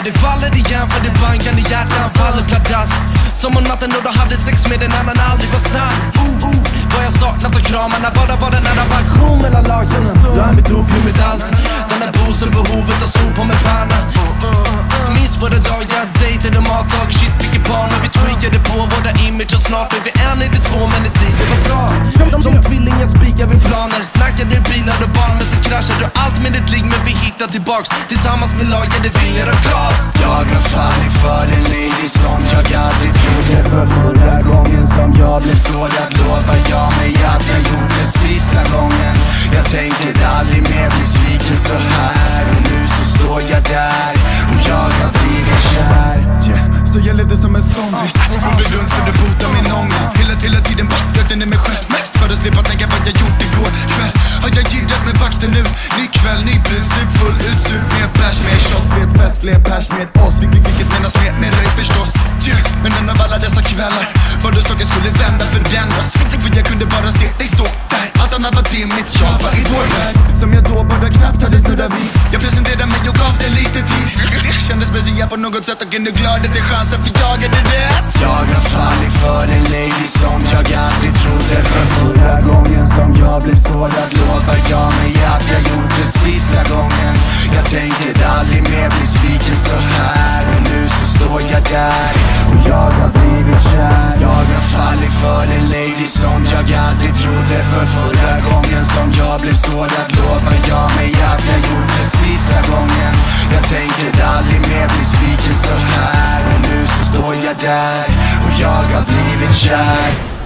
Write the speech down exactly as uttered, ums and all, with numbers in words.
för det faller igen, för det bankande hjärtan faller pladask. Som om natten då du hade sex med en annan aldrig var sann. uh, uh, Vad jag saknat av kramarna, var det var den nära passion mellan lagen. Du är mitt opium, mitt allt. Den där bosen, behovet av sol på min panna. Minns på det dag jag dejtade matlag. Shit vilket barn, men vi tweakade på våra image. Och snart är vi en, inte två, men det tid det var bra. Som, som tvillingen spikar vi planer. Snackade bilar och barn, men så kraschade allt med ditt ligg. Men vi hittar tillbaks tillsammans med lagade vingar och glas. Jag har fallit för en lady som jag aldrig trodde. För förra gången som jag blev sårad lovar jag mig att jag gjorde sista gången. Jag tänker aldrig mer bli sviken så här. Och nu så står jag där och jag har blivit kär. Yeah, så jag levde som en zombie. Gjorde runt för att bota min ångest. Hela, hela tiden bara rökte ner mig själv. Mest för att slippa tänka på vad jag gjort igår kväll. Har jag girat med vakten nu? Ny kväll, ny brud, typ full utsug. Mer pers, mer shots, mer fest, fler pers med oss. Vilket, vilket menas med, med röj förstås. Yeah. Men en av alla dessa kvällar var det saker skulle vända, förändras. För jag kunde bara se dig stå där. Allt annat var dimmigt, jag var i vår värld. Som jag då bara knappt hade snurrat vid. Jag presenterade mig och gav det lite tid. Det kändes speciellt på något sätt och är nu glad att det är chansen för jag är det rätt. Jag har fallit för en lady som jag aldrig trodde. För förra gången som jag blev sårad lovar jag mig att jag gjorde sista gången. Jag tänker aldrig mer bli sviken så här. Och nu så står jag där och jag har blivit kär. Jag har fallit för en lady som jag aldrig trodde. För förra gången som jag blev sårad lovar jag mig att jag gjorde sista gången. Jag tänker aldrig mer bli sviken så här. Och nu så står jag där och jag har blivit kär.